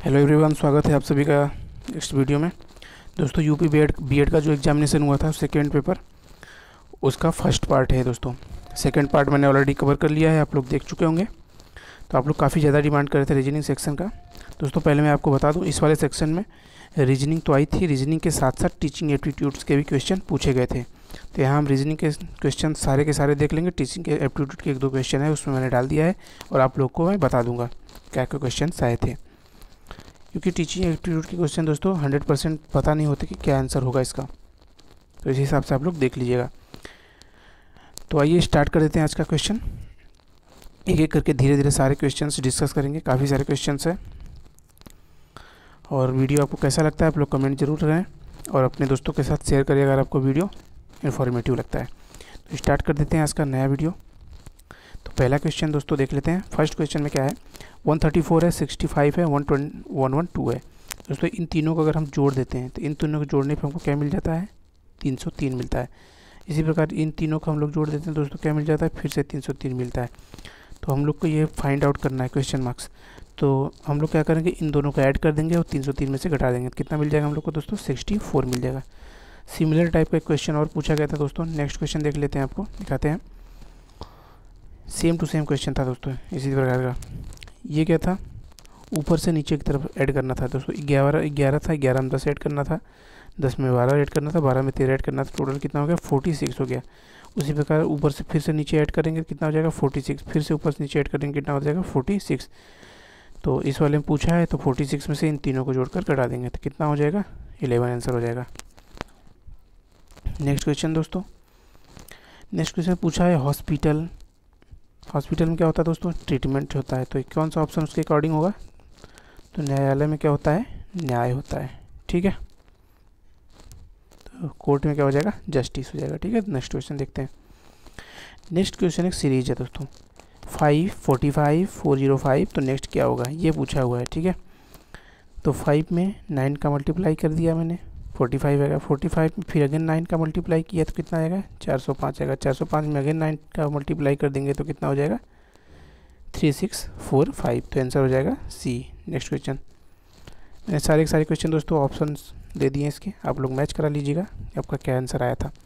Hello everyone, स्वागत है आप सभी का इस वीडियो में। दोस्तों यूपी बीएड का जो एग्जामिनेशन हुआ था सेकेंड पेपर, उसका फर्स्ट पार्ट है दोस्तों। सेकेंड पार्ट मैंने ऑलरेडी कवर कर लिया है, आप लोग देख चुके होंगे। तो आप लोग काफ़ी ज़्यादा डिमांड कर रहे थे रीजनिंग सेक्शन का। दोस्तों पहले मैं आपको बता दूँ, इस वाले सेक्शन में रीजनिंग तो आई थी, रीजनिंग के साथ साथ टीचिंग एप्टीट्यूड्स के भी क्वेश्चन पूछे गए थे। तो यहाँ हम रीजनिंग के क्वेश्चन सारे के सारे देख लेंगे। टीचिंग के एप्टीट्यूड के एक दो क्वेश्चन है उसमें मैंने डाल दिया है, और आप लोग को मैं बता दूंगा क्या क्या क्वेश्चन आए थे, क्योंकि टीचिंग एप्टीट्यूड के क्वेश्चन दोस्तों 100% पता नहीं होते कि क्या आंसर होगा इसका। तो इस हिसाब से आप लोग देख लीजिएगा। तो आइए स्टार्ट कर देते हैं आज का क्वेश्चन। एक एक करके धीरे धीरे सारे क्वेश्चंस डिस्कस करेंगे। काफ़ी सारे क्वेश्चंस हैं, और वीडियो आपको कैसा लगता है आप लोग कमेंट जरूर करें, और अपने दोस्तों के साथ शेयर करिए अगर आपको वीडियो इन्फॉर्मेटिव लगता है। तो स्टार्ट कर देते हैं आज का नया वीडियो। तो पहला क्वेश्चन दोस्तों देख लेते हैं। फर्स्ट क्वेश्चन में क्या है, 134 है, 65 है, 112 है। दोस्तों इन तीनों को अगर हम जोड़ देते हैं तो इन तीनों को जोड़ने पर हमको क्या मिल जाता है, 303 मिलता है। इसी प्रकार इन तीनों को हम लोग जोड़ देते हैं दोस्तों, क्या मिल जाता है, फिर से 303 मिलता है। तो हम लोग को ये फाइंड आउट करना है क्वेश्चन मार्क्स। तो हम लोग क्या करेंगे, इन दोनों को ऐड कर देंगे और 303 में से घटा देंगे। कितना मिल जाएगा हम लोग को दोस्तों, 64 मिल जाएगा। सिमिलर टाइप का एक क्वेश्चन और पूछा गया था दोस्तों। नेक्स्ट क्वेश्चन देख लेते हैं, आपको दिखाते हैं। सेम टू सेम क्वेश्चन था दोस्तों, इसी प्रकार का। ये क्या था, ऊपर से नीचे की तरफ ऐड करना था दोस्तों। 11 था, 11 में 10 ऐड करना था, 10 में 12 ऐड करना था, 12 में 13 ऐड करना था। टोटल कितना हो गया, 46 हो गया। उसी प्रकार ऊपर से फिर से नीचे ऐड करेंगे, कितना हो जाएगा, 46। फिर से ऊपर से नीचे ऐड करेंगे, कितना हो जाएगा, 46। तो इस वाले में पूछा है, तो 46 में से इन तीनों को जोड़कर घटा देंगे तो कितना हो जाएगा, 11 आंसर हो जाएगा। नेक्स्ट क्वेश्चन दोस्तों, नेक्स्ट क्वेश्चन पूछा है हॉस्पिटल। हॉस्पिटल में क्या होता है दोस्तों, ट्रीटमेंट होता है। तो कौन सा ऑप्शन उसके अकॉर्डिंग होगा, तो न्यायालय में क्या होता है, न्याय होता है। ठीक है, तो कोर्ट में क्या हो जाएगा, जस्टिस हो जाएगा। ठीक है, नेक्स्ट क्वेश्चन देखते हैं। नेक्स्ट क्वेश्चन एक सीरीज है दोस्तों, 5, 45, 405। तो नेक्स्ट क्या होगा ये पूछा हुआ है। ठीक है, तो 5 में 9 का मल्टीप्लाई कर दिया मैंने, 45 आएगा। 45 में फिर अगेन 9 का मल्टीप्लाई किया तो कितना आएगा, 405 आएगा। 405 में अगेन 9 का मल्टीप्लाई कर देंगे तो कितना हो जाएगा, 3645। तो आंसर हो जाएगा सी। नेक्स्ट क्वेश्चन, मैंने सारे के सारे क्वेश्चन दोस्तों ऑप्शंस दे दिए इसके, आप लोग मैच करा लीजिएगा कि आपका क्या आंसर आया था।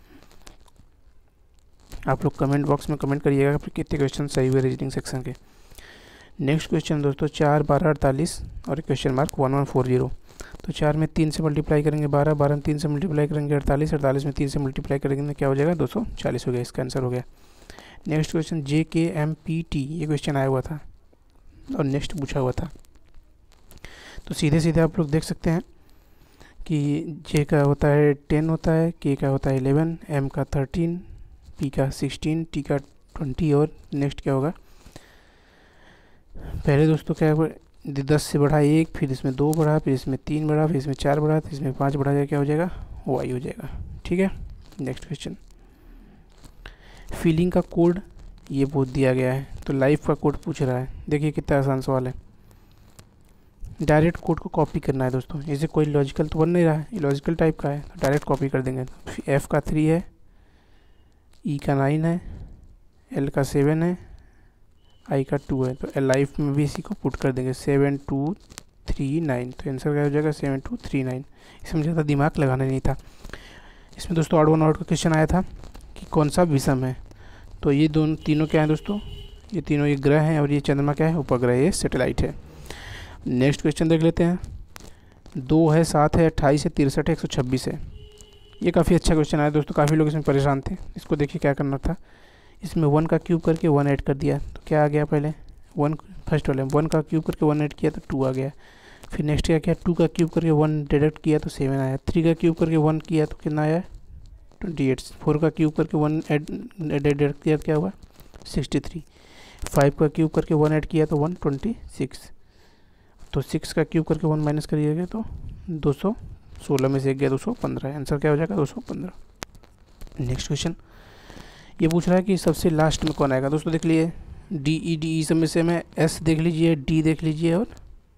आप लोग कमेंट बॉक्स में कमेंट करिएगा कि कितने क्वेश्चन सही हुए रीजनिंग सेक्शन के। नेक्स्ट क्वेश्चन दोस्तों, 4, 12, 48 और क्वेश्चन मार्क 1140। तो 4 में 3 से मल्टीप्लाई करेंगे 12, 12 में 3 से मल्टीप्लाई करेंगे 48, 48 में 3 से मल्टीप्लाई करेंगे तो क्या हो जाएगा, 240 हो गया। इसका आंसर हो गया। नेक्स्ट क्वेश्चन, JKMPT, ये क्वेश्चन आया हुआ था और नेक्स्ट पूछा हुआ था। तो सीधे सीधे आप लोग देख सकते हैं कि J का होता है 10 होता है, K का होता है 11, M का 13, P का 16, T का 20, और नेक्स्ट क्या होगा, पहले दोस्तों क्या है, 10 से बढ़ा 1, फिर इसमें 2 बढ़ा, फिर इसमें 3 बढ़ा, फिर इसमें 4 बढ़ा, फिर इसमें 5 बढ़ा जाए क्या हो जाएगा, Y हो जाएगा। ठीक है, नेक्स्ट क्वेश्चन, फीलिंग का कोड ये पूछ दिया गया है, तो लाइफ का कोड पूछ रहा है। देखिए कितना आसान सवाल है। डायरेक्ट कोड को कॉपी करना है दोस्तों, इसे कोई लॉजिकल तो बन नहीं रहा है, ये लॉजिकल टाइप का है, तो डायरेक्ट कॉपी कर देंगे। F का 3 है, E का 9 है, L का 7 है, I का 2 है। तो लाइफ में भी इसी को पुट कर देंगे, 7239। तो आंसर क्या हो जाएगा, 7239। इसमें ज़्यादा दिमाग लगाना नहीं था। इसमें दोस्तों ऑड वन आउट का क्वेश्चन आया था कि कौन सा विषम है। तो ये तीनों क्या है दोस्तों, ये तीनों ये ग्रह हैं, और ये चंद्रमा क्या है, उपग्रह, ये सैटेलाइट है। नेक्स्ट क्वेश्चन देख लेते हैं। 2 है, 7 है, 28 है, 63 है, 126 है। ये काफ़ी अच्छा क्वेश्चन आया दोस्तों, काफ़ी लोग इसमें परेशान थे। इसको देखिए क्या करना था, इसमें 1 का क्यूब करके 1 ऐड कर दिया तो क्या आ गया, पहले 1 फर्स्ट वाले 1 का क्यूब करके 1 ऐड किया तो 2 आ गया। फिर नेक्स्ट क्या किया, 2 का क्यूब करके 1 डिडक्ट किया तो 7 आया। 3 का क्यूब करके 1 किया तो कितना आया, 28। 4 का क्यूब करके 1 डिडक्ट किया तो क्या हुआ, 63। 5 का क्यूब करके 1 ऐड किया तो 126। तो 6 का क्यूब करके 1 माइनस करिएगा तो 216 में से 1 गया 215। आंसर क्या हो जाएगा, 215। नेक्स्ट क्वेश्चन, ये पूछ रहा है कि सबसे लास्ट में कौन आएगा। दोस्तों देख लीजिए, DE सब में से मैं S देख लीजिए, D देख लीजिए, और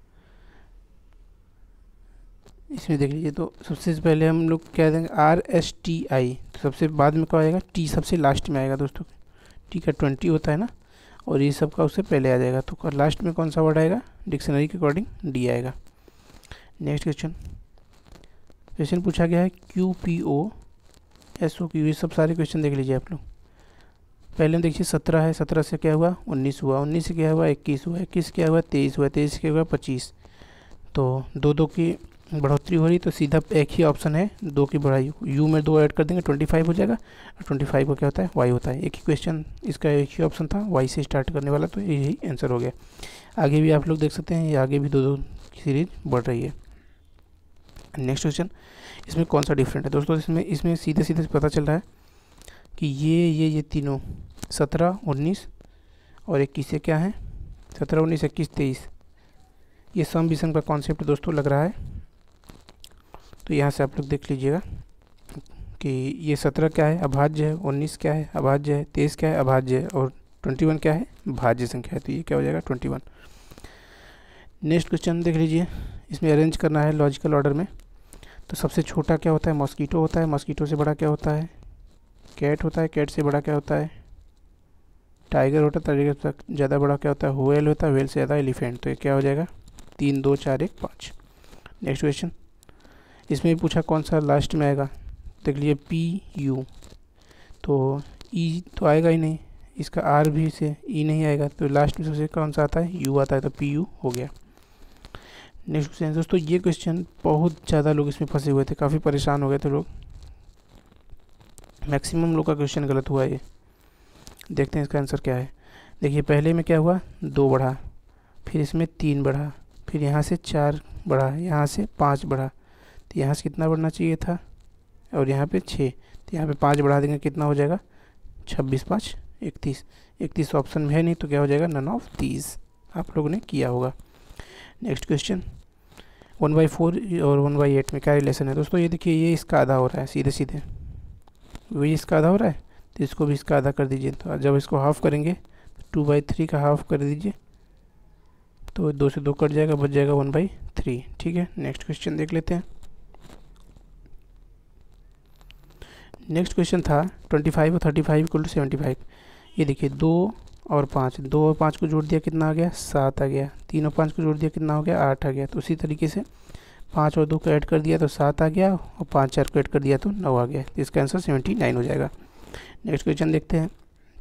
इसमें देख लीजिए। तो सबसे पहले हम लोग क्या देंगे, RSTI। तो सबसे बाद में क्या आएगा, T सबसे लास्ट में आएगा दोस्तों। T का 20 होता है ना, और ये सब का उससे पहले आ जाएगा। तो लास्ट में कौन सा वर्ड आएगा, डिक्शनरी के अकॉर्डिंग D आएगा। नेक्स्ट क्वेश्चन पूछा गया है QPO SOQ, ये सब सारे क्वेश्चन देख लीजिए आप लोग। पहले में देखिए 17 है, 17 से क्या हुआ 19 हुआ, 19 से क्या हुआ 21 हुआ, 21 क्या हुआ 23 हुआ, 23 क्या हुआ 25। तो दो दो की बढ़ोतरी हो रही, तो सीधा एक ही ऑप्शन है 2 की बढ़ाई, यू में 2 ऐड कर देंगे 25 हो जाएगा, और 25 को क्या होता है y होता है। एक ही क्वेश्चन, इसका एक ही ऑप्शन था y से स्टार्ट करने वाला, तो यही आंसर हो गया। आगे भी आप लोग देख सकते हैं, ये आगे भी दो की सीरीज बढ़ रही है। नेक्स्ट क्वेश्चन, इसमें कौन सा डिफरेंट है दोस्तों? इसमें सीधे सीधे पता चल रहा है कि ये तीनों 17, 19 और 21 से क्या है 17, 19, 21, 23, ये सम विषम का कॉन्सेप्ट दोस्तों लग रहा है। तो यहाँ से आप लोग देख लीजिएगा कि ये 17 क्या है अभाज्य है, 19 क्या है अभाज्य है, 23 क्या है अभाज्य है, और 21 क्या है भाज्य संख्या है। तो ये क्या हो जाएगा 21। नेक्स्ट क्वेश्चन देख लीजिए, इसमें अरेंज करना है लॉजिकल ऑर्डर में। तो सबसे छोटा क्या होता है मॉस्कीटो होता है, मॉस्कीटो से बड़ा क्या होता है कैट होता है, कैट से बड़ा क्या होता है टाइगर होता है, टाइगर से ज़्यादा बड़ा क्या होता है व्हेल होता है, व्हेल से ज़्यादा एलिफेंट। तो ये क्या हो जाएगा 3, 2, 4, 1, 5। नेक्स्ट क्वेश्चन, इसमें भी पूछा कौन सा लास्ट में आएगा, देख लीजिए PU, तो E तो आएगा ही नहीं, इसका R भी से E नहीं आएगा, तो लास्ट में सबसे कौन सा आता है U आता है, तो PU हो गया। नेक्स्ट क्वेश्चन दोस्तों, ये क्वेश्चन बहुत ज़्यादा लोग इसमें फंसे हुए थे, काफ़ी परेशान हो गए थे लोग, मैक्सिमम लोग का क्वेश्चन गलत हुआ ये। देखते हैं इसका आंसर क्या है। देखिए पहले में क्या हुआ 2 बढ़ा, फिर इसमें 3 बढ़ा, फिर यहाँ से 4 बढ़ा, यहाँ से 5 बढ़ा, तो यहाँ से कितना बढ़ना चाहिए था, और यहाँ पे 6, तो यहाँ पे 5 बढ़ा देंगे कितना हो जाएगा 26, 5, 31। 31 ऑप्शन में है नहीं, तो क्या हो जाएगा नन ऑफ दीज, आप लोगों ने किया होगा। नेक्स्ट क्वेश्चन, 1/4 और 1/8 में क्या रिलेशन है दोस्तों? ये देखिए ये इसका आधा हो रहा है, सीधे सीधे वही इसका आधा हो रहा है, तो इसको भी इसका आधा कर दीजिए। तो जब इसको हाफ करेंगे 2/3 का हाफ कर दीजिए, तो 2 से 2 कट जाएगा, बच जाएगा 1/3। ठीक है, नेक्स्ट क्वेश्चन देख लेते हैं। नेक्स्ट क्वेश्चन था 25 और 35 = 75। ये देखिए 2 और 5, 2 और 5 को जोड़ दिया कितना आ गया 7 आ गया, 3 और 5 को जोड़ दिया कितना हो गया 8 आ गया। तो उसी तरीके से 5 और 2 को ऐड कर दिया तो 7 आ गया, और 5 4 को ऐड कर दिया तो 9 आ गया। तो इसका आंसर 79 हो जाएगा। नेक्स्ट क्वेश्चन देखते हैं।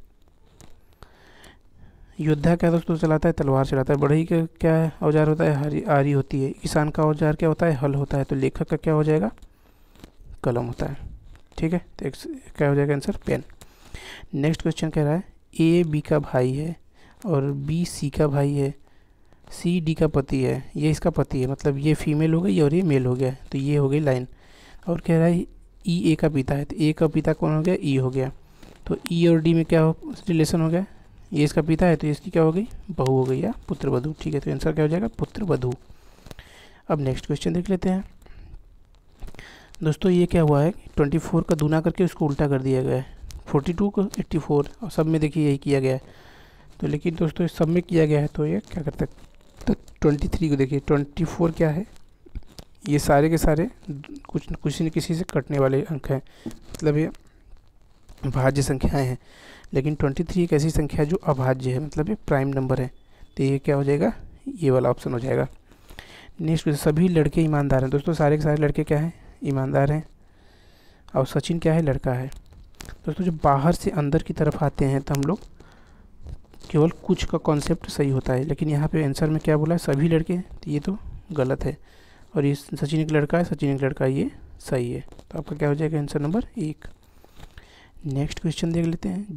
योद्धा क्या दोस्तों चलाता है, तलवार चलाता है। बढ़ई का क्या औजार होता है, आरी होती है। किसान का औजार क्या होता है, हल होता है। तो लेखक का क्या हो जाएगा, कलम होता है। ठीक है, तो क्या हो जाएगा आंसर, पेन। नेक्स्ट क्वेश्चन कह रहा है A B का भाई है और B C का भाई है, C D का पति है। ये इसका पति है, मतलब ये फीमेल हो गई और ये मेल हो गया, तो ये हो गई लाइन। और कह रहा है E A का पिता है, तो A का पिता कौन हो गया, E हो गया। तो E और D में क्या रिलेशन हो गया, ये इसका पिता है तो इसकी क्या हो गई, बहू हो गई या पुत्र वधू। ठीक है, तो आंसर क्या हो जाएगा, पुत्र वधू। अब नेक्स्ट क्वेश्चन देख लेते हैं दोस्तों। ये क्या हुआ है, 24 का दूना करके उसको उल्टा कर दिया गया है, 42 को 84, और सब में देखिए यही किया गया है। तो लेकिन दोस्तों सब में किया गया है, तो ये क्या करता है, तो 23 को देखिए 24 क्या है, ये सारे के सारे कुछ न किसी से कटने वाले अंक हैं, मतलब ये भाज्य संख्याएं हैं। लेकिन 23 एक ऐसी संख्या जो अभाज्य है, मतलब ये प्राइम नंबर है। तो ये क्या हो जाएगा, ये वाला ऑप्शन हो जाएगा। नेक्स्ट, सभी लड़के ईमानदार हैं दोस्तों। सारे के सारे लड़के क्या हैं, ईमानदार हैं। और सचिन क्या है, लड़का है। दोस्तों जब बाहर से अंदर की तरफ आते हैं तो हम लोग केवल कुछ का कॉन्सेप्ट सही होता है, लेकिन यहाँ पे आंसर में क्या बोला है, सभी लड़के, तो ये तो गलत है। और ये सचिन एक लड़का है, सचिन एक लड़का, ये सही है। तो आपका क्या हो जाएगा आंसर नंबर 1। नेक्स्ट क्वेश्चन देख लेते हैं।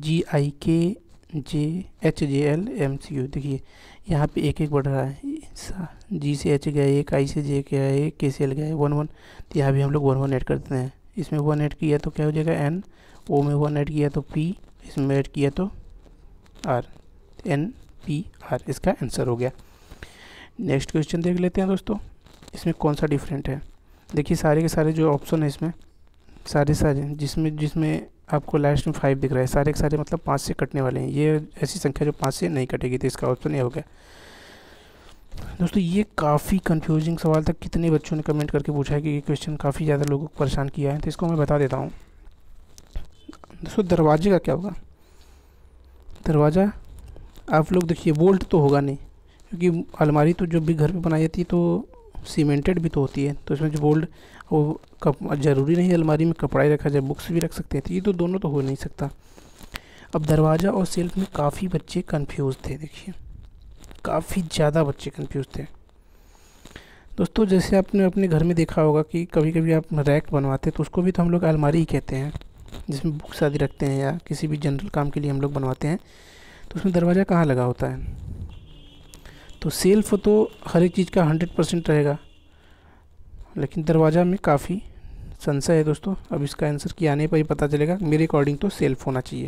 GIKJHJLMCU, देखिए यहाँ पे एक एक बढ़ रहा है, G से H गया एक, I से J गया एक, K से L गया 1 1, तो यहाँ भी हम लोग 1 1 ऐड कर देते हैं। इसमें 1 ऐड किया तो क्या हो जाएगा N, O में 1 ऐड किया तो P, इसमें ऐड किया तो R, NPR इसका आंसर हो गया। नेक्स्ट क्वेश्चन देख लेते हैं दोस्तों। इसमें कौन सा डिफरेंट है, देखिए सारे के सारे जो ऑप्शन है इसमें सारे जिसमें आपको लास्ट में 5 दिख रहा है, सारे के सारे मतलब 5 से कटने वाले हैं। ये ऐसी संख्या जो 5 से नहीं कटेगी, तो इसका ऑप्शन ये हो गया। दोस्तों ये काफ़ी कंफ्यूजिंग सवाल था, कितने बच्चों ने कमेंट करके पूछा है कि ये क्वेश्चन काफ़ी ज़्यादा लोगों को परेशान किया है, तो इसको मैं बता देता हूँ। दोस्तों दरवाजे का क्या होगा, दरवाज़ा आप लोग देखिए बोल्ट तो होगा नहीं, क्योंकि अलमारी तो जो भी घर पे बनाई जाती है तो सीमेंटेड भी तो होती है, तो इसमें जो बोल्ड वो ज़रूरी नहीं अलमारी में कपड़ा ही रखा जाए, बुक्स भी रख सकते हैं, तो ये तो दोनों तो हो नहीं सकता। अब दरवाज़ा और सेल्फ में काफ़ी बच्चे कंफ्यूज थे, देखिए काफ़ी ज़्यादा बच्चे कंफ्यूज थे दोस्तों। जैसे आपने अपने घर में देखा होगा कि कभी कभी आप रैक बनवाते हैं तो उसको भी तो हम लोग अलमारी ही कहते हैं, जिसमें बुक्स आदि रखते हैं, या किसी भी जनरल काम के लिए हम लोग बनवाते हैं, तो उसमें दरवाज़ा कहाँ लगा होता है। तो सेल्फ तो हर एक चीज़ का 100% रहेगा, लेकिन दरवाज़ा में काफ़ी संशय है दोस्तों। अब इसका आंसर की आने पर ही पता चलेगा। मेरे अकॉर्डिंग तो सेल्फ होना चाहिए।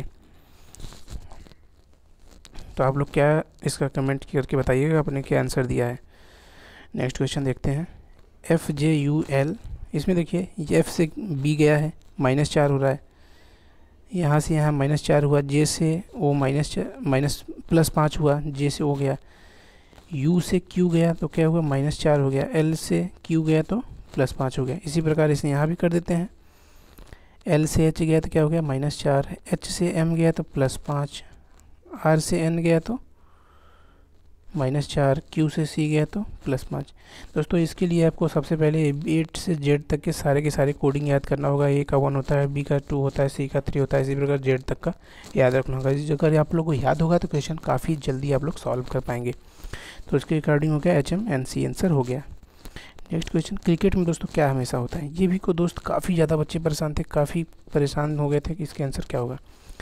तो आप लोग क्या इसका कमेंट करके बताइएगा आपने क्या आंसर दिया है। नेक्स्ट क्वेश्चन देखते हैं। FJUL, इसमें देखिए F से B गया है, -4 हो रहा है, यहाँ से यहाँ -4 हुआ, J से O +5 हुआ, J से O गया, U से Q गया तो क्या हुआ -4 हो गया, L से Q गया तो +5 हो गया। इसी प्रकार इसे यहाँ भी कर देते हैं। L से H गया तो क्या हो गया -4, H से M गया तो +5, R से N गया तो -4, Q से C गया तो +5। दोस्तों इसके लिए आपको सबसे पहले A से Z तक के सारे कोडिंग याद करना होगा। A का 1 होता है, B का 2 होता है, C का 3 होता है, इसी प्रकार Z तक का याद रखना होगा। अगर आप लोग को याद होगा तो क्वेश्चन काफ़ी जल्दी आप लोग सॉल्व कर पाएंगे। तो इसके अकॉर्डिंग हो गया HMNC आंसर हो गया। नेक्स्ट क्वेश्चन, क्रिकेट में दोस्तों क्या हमेशा होता है। ये भी को दोस्त काफ़ी ज़्यादा बच्चे परेशान थे, काफ़ी परेशान हो गए थे कि इसके आंसर क्या होगा।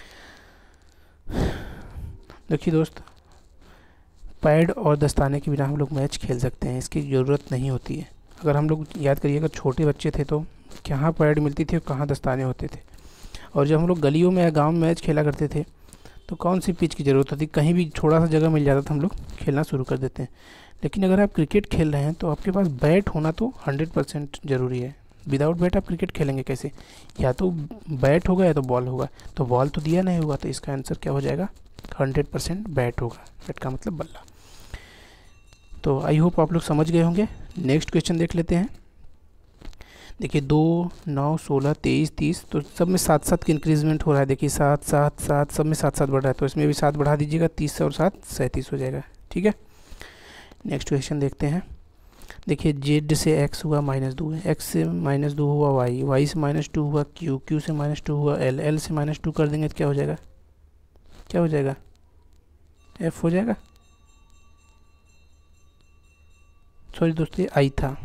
देखिए दोस्त, पैड और दस्ताने के बिना हम लोग मैच खेल सकते हैं, इसकी ज़रूरत नहीं होती है। अगर हम लोग याद करिए, अगर छोटे बच्चे थे तो कहाँ पैड मिलती थी और कहाँ दस्ताने होते थे। और जब हम लोग गलियों में या गाँव में मैच खेला करते थे तो कौन सी पिच की ज़रूरत होती, कहीं भी थोड़ा सा जगह मिल जाता था हम लोग खेलना शुरू कर देते हैं। लेकिन अगर आप क्रिकेट खेल रहे हैं तो आपके पास बैट होना तो 100% ज़रूरी है। विदाउट बैट आप क्रिकेट खेलेंगे कैसे। या तो बैट होगा या तो बॉल होगा, तो बॉल तो दिया नहीं होगा, तो इसका आंसर क्या हो जाएगा 100% बैट होगा। बैट का मतलब बल्ला। तो आई होप आप लोग समझ गए होंगे। नेक्स्ट क्वेश्चन देख लेते हैं। देखिए 2, 9, 16, 23, 30, तो सब में 7-7 की इंक्रीजमेंट हो रहा है। देखिए 7, 7, 7, सब में 7-7 बढ़ रहा है, तो इसमें भी 7 बढ़ा दीजिएगा, 30 और 7 37 हो जाएगा। ठीक है, नेक्स्ट क्वेश्चन देखते हैं। देखिए Z से X हुआ -2, X से -2 हुआ Y, Y से -2 हुआ Q, Q से -2 हुआ L, L से -2 कर देंगे तो क्या हो जाएगा, क्या हो जाएगा, F हो जाएगा। सॉरी दोस्तों, I था,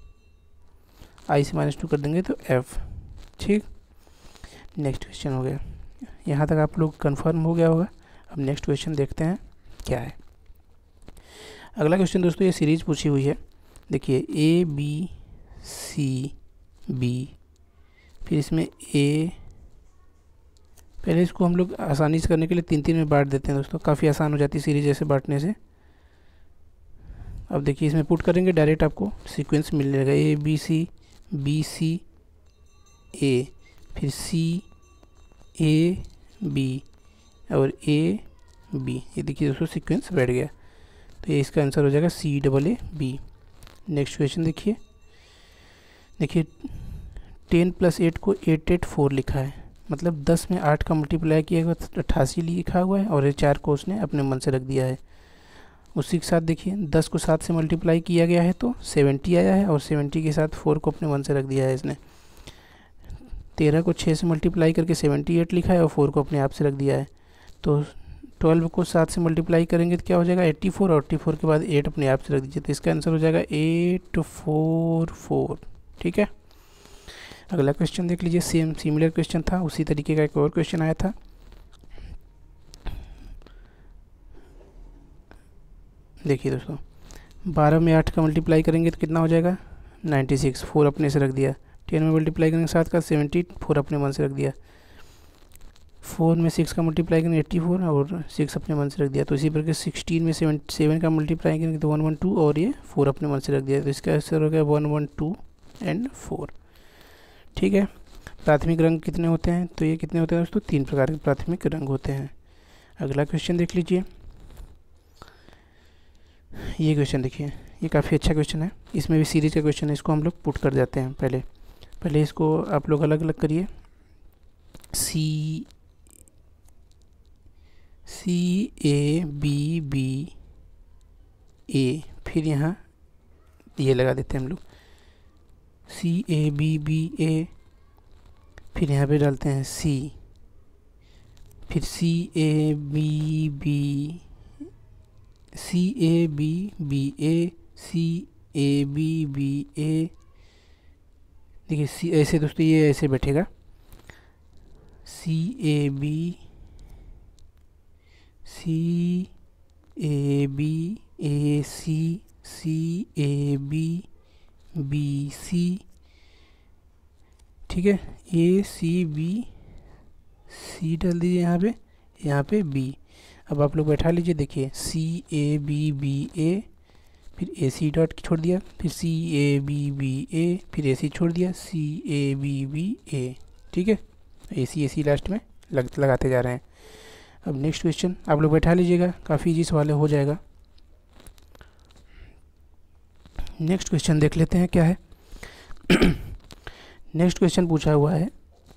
I से -2 कर देंगे तो F। ठीक, नेक्स्ट क्वेश्चन हो गया। यहाँ तक आप लोग कंफर्म हो गया होगा। अब नेक्स्ट क्वेश्चन देखते हैं क्या है। अगला क्वेश्चन दोस्तों ये सीरीज पूछी हुई है। देखिए ABCB, फिर इसमें A, पहले इसको हम लोग आसानी से करने के लिए 3-3 में बांट देते हैं दोस्तों, काफ़ी आसान हो जाती है सीरीज ऐसे बांटने से। अब देखिए इसमें पुट करेंगे डायरेक्ट आपको सीक्वेंस मिल जाएगा, ABCBCA, फिर CAB और AB। ये देखिए दोस्तों सीक्वेंस बैठ गया, तो ये इसका आंसर हो जाएगा CAAB। नेक्स्ट क्वेश्चन देखिए। देखिए 10 + 8 को 884 लिखा है, मतलब 10 में 8 का मल्टीप्लाई किया हुआ 88 लिखा हुआ है, और ये 4 को उसने अपने मन से रख दिया है। उसी के साथ देखिए 10 को 7 से मल्टीप्लाई किया गया है तो 70 आया है, और 70 के साथ 4 को अपने मन से रख दिया है इसने। 13 को 6 से मल्टीप्लाई करके 78 लिखा है, और 4 को अपने आप से रख दिया है। तो 12 को 7 से मल्टीप्लाई करेंगे तो क्या हो जाएगा 84, और 84 के बाद 8 अपने आप से रख दीजिए, तो इसका आंसर हो जाएगा 844। ठीक है, अगला क्वेश्चन देख लीजिए। सेम सिमिलर क्वेश्चन था, उसी तरीके का एक और क्वेश्चन आया था। देखिए दोस्तों 12 में 8 का मल्टीप्लाई करेंगे तो कितना हो जाएगा 96, 4 अपने से रख दिया। 10 में मल्टीप्लाई करेंगे 7 का 70, 4 अपने मन से रख दिया। 4 में 6 का मल्टीप्लाई करेंगे 84, और 6 अपने मन से रख दिया। तो इसी प्रकार 16 में 7 का मल्टीप्लाई करेंगे तो 112, और ये 4 अपने मन से रख दिया। तो इसका आंसर हो गया 112 एंड 4। ठीक है, प्राथमिक रंग कितने होते हैं, तो ये कितने होते हैं दोस्तों 3 प्रकार के प्राथमिक रंग होते हैं। अगला क्वेश्चन देख लीजिए। ये क्वेश्चन देखिए, ये काफ़ी अच्छा क्वेश्चन है, इसमें भी सीरीज का क्वेश्चन है। इसको हम लोग पुट कर जाते हैं। पहले इसको आप लोग अलग अलग करिए। CABBA, फिर यहाँ ये लगा देते हैं हम लोग, CABBA, फिर यहाँ पे डालते हैं C, फिर CABBA, देखिए C ऐसे दोस्तों, ये ऐसे बैठेगा, CABBAC, ठीक है, ACBC डाल दीजिए यहाँ पे B। अब आप लोग बैठा लीजिए, देखिए CABBA, फिर AC डॉट छोड़ दिया, फिर CABBA, फिर AC छोड़ दिया, CABBA, ठीक है, AC लास्ट में लगाते जा रहे हैं। अब नेक्स्ट क्वेश्चन आप लोग बैठा लीजिएगा, काफ़ी इजी सवाल हो जाएगा। नेक्स्ट क्वेश्चन देख लेते हैं क्या है। नेक्स्ट क्वेश्चन पूछा हुआ है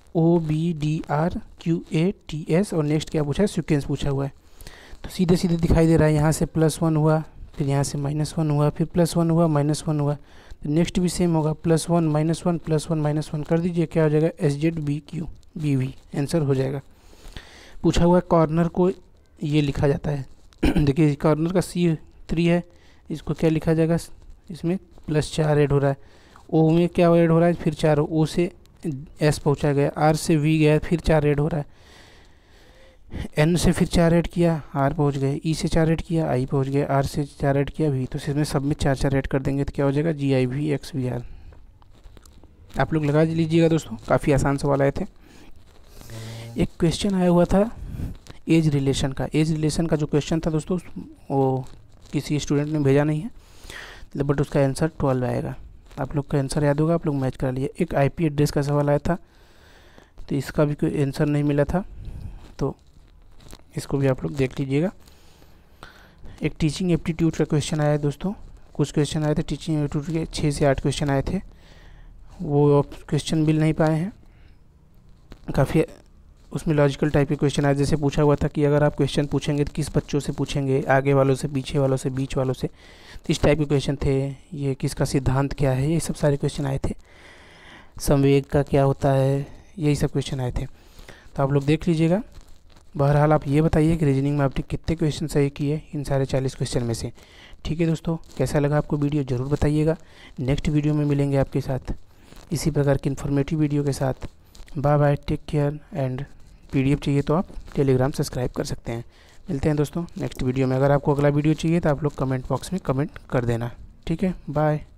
OBDRQATS, और नेक्स्ट क्या पूछा है, सीक्वेंस पूछा हुआ है। तो सीधे सीधे दिखाई दे रहा है, यहाँ से +1 हुआ, फिर यहाँ से -1 हुआ, फिर +1 हुआ, -1 हुआ, तो नेक्स्ट भी सेम होगा, +1 -1 +1 -1 कर दीजिए, क्या हो जाएगा, SZBQBV आंसर हो जाएगा। पूछा हुआ है कॉर्नर को ये लिखा जाता है। देखिए कॉर्नर का C3 है, इसको क्या लिखा जाएगा, इसमें +4 ऐड हो रहा है, O में क्या ऐड हो रहा है, फिर 4, O से S पहुँचा गया, R से V गया, फिर 4 ऐड हो रहा है, N से फिर 4 ऐड किया, R पहुँच गए, E से 4 ऐड किया, I पहुँच गए, R से 4 ऐड किया, V, तो इसमें सब में 4 ऐड कर देंगे तो क्या हो जाएगा, GIVXVR। आप लोग लगा लीजिएगा दोस्तों, काफ़ी आसान सवाल आए थे। एक क्वेश्चन आया हुआ था एज रिलेशन का। एज रिलेशन का जो क्वेश्चन था दोस्तों, वो किसी स्टूडेंट ने भेजा नहीं है, बट उसका आंसर 12 आएगा। आप लोग का आंसर याद होगा, आप लोग मैच करा लिए। एक IP एड्रेस का सवाल आया था, तो इसका भी कोई आंसर नहीं मिला था, तो इसको भी आप लोग देख लीजिएगा। एक टीचिंग एप्टीट्यूड का क्वेश्चन आया है दोस्तों, कुछ क्वेश्चन आए थे टीचिंग एप्टीट्यूड के, 6 से 8 क्वेश्चन आए थे, वो क्वेश्चन मिल नहीं पाए हैं। काफ़ी उसमें लॉजिकल टाइप के क्वेश्चन आए, जैसे पूछा हुआ था कि अगर आप क्वेश्चन पूछेंगे तो किस बच्चों से पूछेंगे, आगे वालों से, पीछे वालों से, बीच वालों से, तो इस टाइप के क्वेश्चन थे। ये किसका सिद्धांत क्या है, ये सब सारे क्वेश्चन आए थे। संवेग का क्या होता है, यही सब क्वेश्चन आए थे, तो आप लोग देख लीजिएगा। बहरहाल आप ये बताइए कि रीजनिंग में आपने कितने क्वेश्चन सही किए इन सारे 40 क्वेश्चन में से। ठीक है दोस्तों, कैसा लगा आपको वीडियो ज़रूर बताइएगा। नेक्स्ट वीडियो में मिलेंगे आपके साथ इसी प्रकार की इन्फॉर्मेटिव वीडियो के साथ। Bye bye, take care, and PDF चाहिए तो आप टेलीग्राम सब्सक्राइब कर सकते हैं। मिलते हैं दोस्तों नेक्स्ट वीडियो में। अगर आपको अगला वीडियो चाहिए तो आप लोग कमेंट बॉक्स में कमेंट कर देना। ठीक है, बाय।